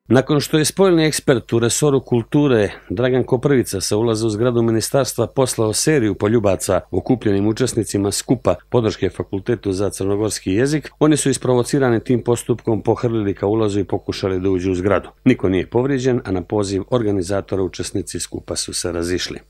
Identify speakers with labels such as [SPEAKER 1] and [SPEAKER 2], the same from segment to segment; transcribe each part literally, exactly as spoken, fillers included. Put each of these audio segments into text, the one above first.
[SPEAKER 1] Nakon što je spoljni ekspert u resoru kulture Dragan Koprivica sa ulaza u zgradu ministarstva poslao seriju poljubaca okupljenim učesnicima skupa podrške Fakultetu za crnogorski jezik, oni su isprovocirani tim postupkom pohrlili ka ulazu i pokušali da uđu u zgradu. Niko nije povrijeđen, a na poziv organizatora učesnici skupa su se razišli.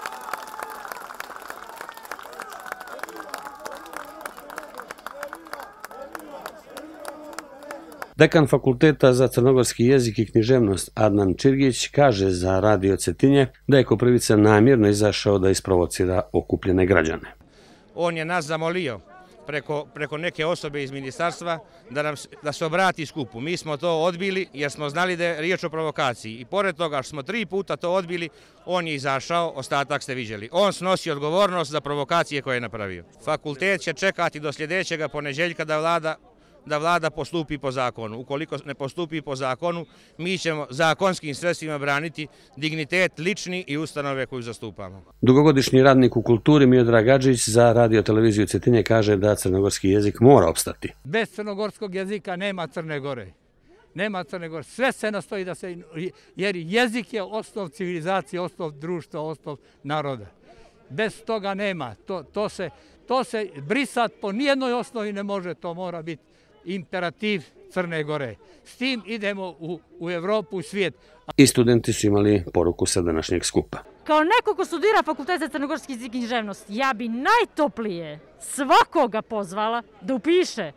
[SPEAKER 1] Dekan Fakulteta za crnogorski jezik i književnost Adnan Čirgić kaže za Radio Cetinje da je Koprivica namjerno izašao da isprovocira okupljene građane.
[SPEAKER 2] On je nas zamolio preko, preko neke osobe iz ministarstva da, nam, da se obrati skupu. Mi smo to odbili jer smo znali da je riječ o provokaciji. I pored toga što smo tri puta to odbili, on je izašao, ostatak ste viđeli. On snosi odgovornost za provokacije koje je napravio. Fakultet će čekati do sljedećega ponedjeljka da vlada da vlada postupi po zakonu. Ukoliko ne postupi po zakonu, mi ćemo zakonskim sredstvima braniti dignitet lični i ustanove koju zastupamo.
[SPEAKER 1] Dugogodišnji radnik u kulturi Miodrag Adžić za Radio televiziju Cetinje kaže da crnogorski jezik mora opstati.
[SPEAKER 3] Bez crnogorskog jezika nema Crne Gore. Nema Crne Gore. Sve se nastoji da se, jer jezik je osnov civilizacije, osnov društva, osnov naroda. Bez toga nema. To, to, se, to se brisat po nijednoj osnovi ne može, to mora biti imperativ Crne Gore. S tim idemo u, u Evropu i svijet.
[SPEAKER 1] I studenti su imali poruku sa današnjeg skupa.
[SPEAKER 4] Kao neko ko studira Fakultet za crnogorski jezik i književnost, ja bi najtoplije svakoga pozvala da upiše.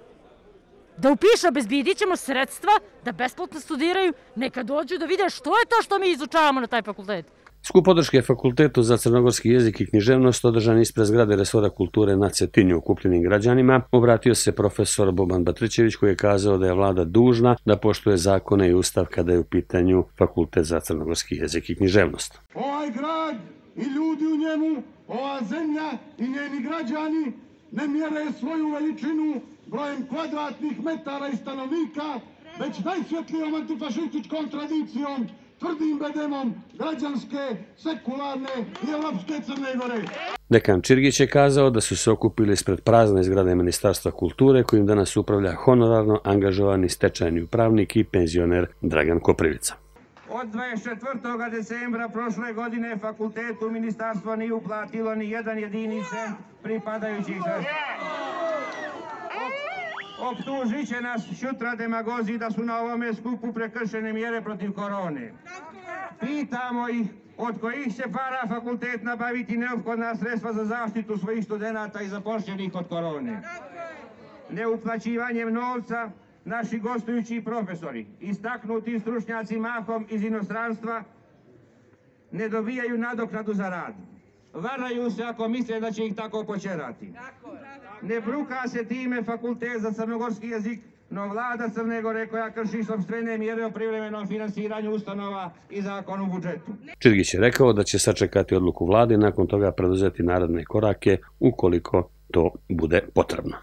[SPEAKER 4] Da upiše, obezbedit ćemo sredstva da besplatno studiraju, neka dođu da vide što je to što mi izučavamo na taj fakultet.
[SPEAKER 1] Skup podrške Fakultetu za crnogorski jezik i književnost održan ispred zgrade resora kulture na Cetinju okupljenim građanima, obratio se profesor Boban Batrićević koji je kazao da je vlada dužna da poštuje zakone i ustav kada je u pitanju Fakultet za crnogorski jezik i književnost.
[SPEAKER 5] Ovaj grad i ljudi u njemu, ova zemlja i njeni građani ne mjere svoju veličinu brojem kvadratnih metara i stanovnika, već najsvjetlijom antifašističkom tradicijom, tvrdim bedemom građanske, sekularne i evropske Crne Gore.
[SPEAKER 1] Dekan Čirgić je kazao da su se okupili ispred prazne zgrade Ministarstva kulture kojim danas upravlja honorarno angažovani stečajni upravnik i penzioner Dragan Koprivica.
[SPEAKER 2] Od dvadeset četvrtog decembra prošle godine fakultetu ministarstvo nije uplatilo ni jedan jedini cent pripadajućih sredstava. Optužit će nas šutra demagozi da su na ovome skupu prekršene mjere protiv korone. Pitamo ih od kojih će para fakultet nabaviti neophodna sredstva za zaštitu svojih studenata i zapošljenih od korone. Neuplaćivanjem novca naši gostujući profesori, istaknuti stručnjaci mahom iz inostranstva, ne dobijaju nadoknadu za rad. Varaju se ako misle da će ih tako počerati. Ne bruka se time Fakultet za crnogorski jezik, no vlada Crne Gore koja krši sopstvene mjere o privremenom finansiranju ustanova i zakonu u budžetu.
[SPEAKER 1] Čirgić je rekao da će sačekati odluku vlade i nakon toga preduzeti naredne korake ukoliko to bude potrebno.